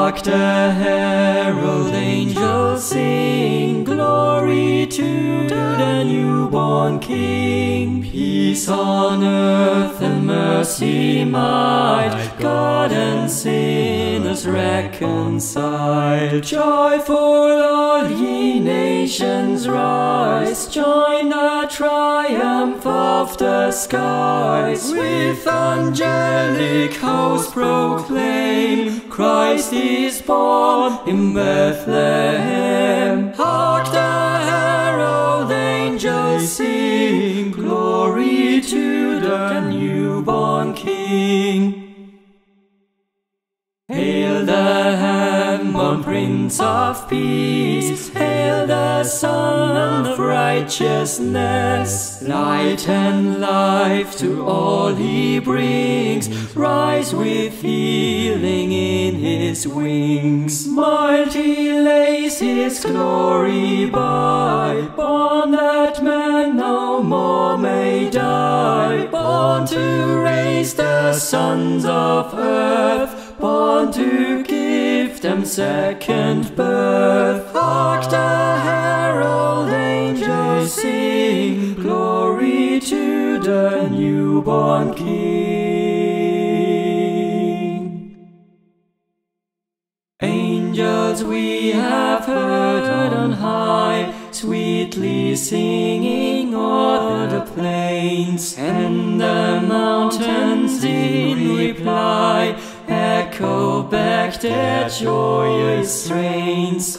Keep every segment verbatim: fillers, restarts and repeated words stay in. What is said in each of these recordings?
Hark the herald angels sing, glory to the newborn King. Peace on earth and mercy mild, God and sinners reconciled. Joyful all ye nations rise, join the triumph of the skies. With angelic hosts proclaim, Christ is born in Bethlehem. Hark the herald angels sing, glory to the newborn King. Hail the heaven-born Prince of Peace, hail the Son of Righteousness. Light and life to all he brings, rise with healing in his wings. Mild he lays his glory by, born that man no more may die. Born to raise the sons of earth, born to give them second birth. Hark the herald angels sing, glory to the newborn King. Angels we have heard on high, sweetly singing o'er the plains, and the mountains in reply echo back their joyous strains.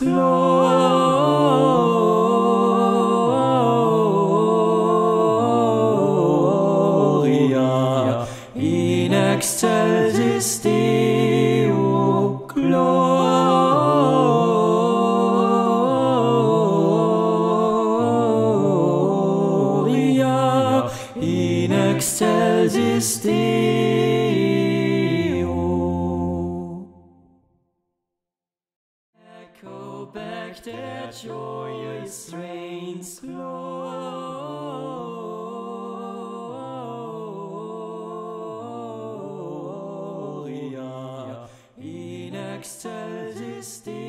Gloria in excelsis Deo, Gloria in excelsis Deo. Echo back their joyous strains. Gloria in excelsis Deo.